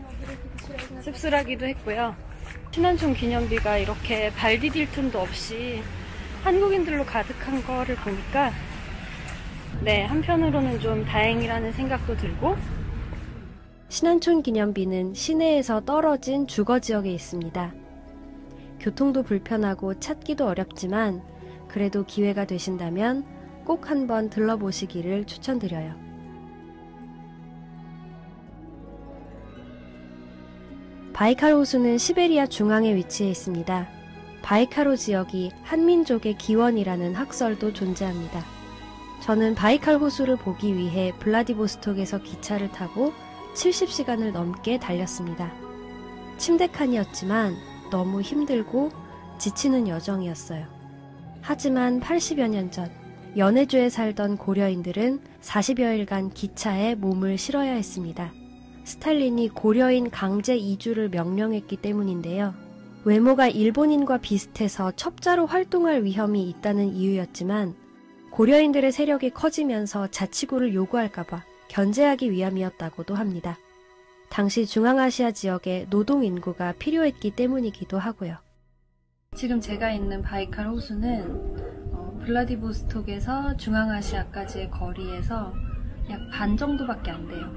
씁쓸하기도 했고요. 신안촌 기념비가 이렇게 발 디딜 틈도 없이 한국인들로 가득한 거를 보니까 네, 한편으로는 좀 다행이라는 생각도 들고. 신안촌 기념비는 시내에서 떨어진 주거지역에 있습니다. 교통도 불편하고 찾기도 어렵지만 그래도 기회가 되신다면 꼭 한번 들러보시기를 추천드려요. 바이칼 호수는 시베리아 중앙에 위치해 있습니다. 바이칼호 지역이 한민족의 기원이라는 학설도 존재합니다. 저는 바이칼 호수를 보기 위해 블라디보스톡에서 기차를 타고 칠십 시간을 넘게 달렸습니다. 침대칸이었지만 너무 힘들고 지치는 여정이었어요. 하지만 팔십여 년 전 연해주에 살던 고려인들은 사십여일간 기차에 몸을 실어야 했습니다. 스탈린이 고려인 강제 이주를 명령했기 때문인데요. 외모가 일본인과 비슷해서 첩자로 활동할 위험이 있다는 이유였지만 고려인들의 세력이 커지면서 자치구를 요구할까봐 견제하기 위함이었다고도 합니다. 당시 중앙아시아 지역에 노동 인구가 필요했기 때문이기도 하고요. 지금 제가 있는 바이칼 호수는 어, 블라디보스톡에서 중앙아시아까지의 거리에서 약 반 정도밖에 안 돼요.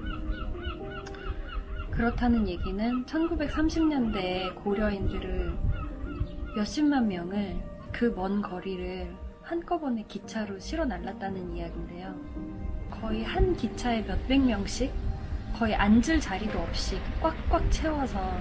그렇다는 얘기는 천구백삼십 년대에 고려인들을 몇십만 명을 그 먼 거리를 한꺼번에 기차로 실어 날랐다는 이야기인데요. 거의 한 기차에 몇백 명씩 거의 앉을 자리도 없이 꽉꽉 채워서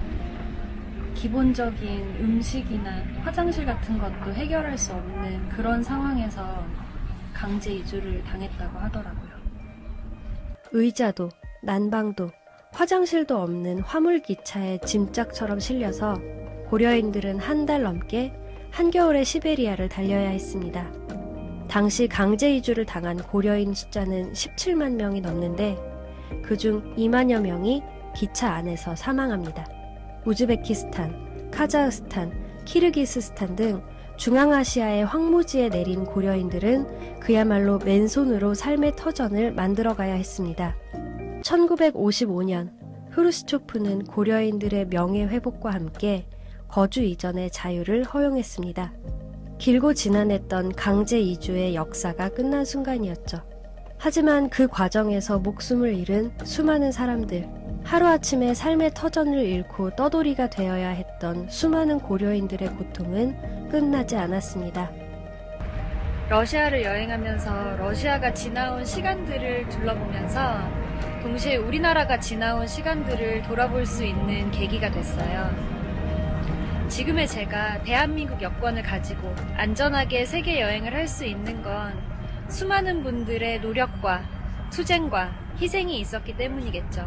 기본적인 음식이나 화장실 같은 것도 해결할 수 없는 그런 상황에서 강제 이주를 당했다고 하더라고요. 의자도 난방도 화장실도 없는 화물기차에 짐짝처럼 실려서 고려인들은 한 달 넘게 한겨울에 시베리아를 달려야 했습니다. 당시 강제 이주를 당한 고려인 숫자는 십칠만 명이 넘는데 그중 이만여 명이 기차 안에서 사망합니다. 우즈베키스탄, 카자흐스탄, 키르기스스탄 등 중앙아시아의 황무지에 내린 고려인들은 그야말로 맨손으로 삶의 터전을 만들어가야 했습니다. 천구백오십오 년 후르시초프는 고려인들의 명예회복과 함께 거주 이전의 자유를 허용했습니다. 길고 지난했던 강제 이주의 역사가 끝난 순간이었죠. 하지만 그 과정에서 목숨을 잃은 수많은 사람들, 하루아침에 삶의 터전을 잃고 떠돌이가 되어야 했던 수많은 고려인들의 고통은 끝나지 않았습니다. 러시아를 여행하면서 러시아가 지나온 시간들을 둘러보면서 동시에 우리나라가 지나온 시간들을 돌아볼 수 있는 계기가 됐어요. 지금의 제가 대한민국 여권을 가지고 안전하게 세계 여행을 할 수 있는 건 수많은 분들의 노력과 투쟁과 희생이 있었기 때문이겠죠.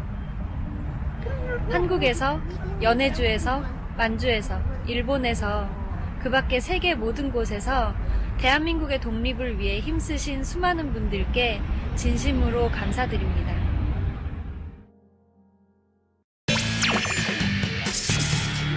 한국에서, 연해주에서, 만주에서, 일본에서, 그 밖의 세계 모든 곳에서 대한민국의 독립을 위해 힘쓰신 수많은 분들께 진심으로 감사드립니다.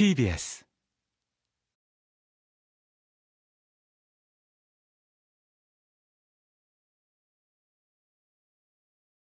티비에스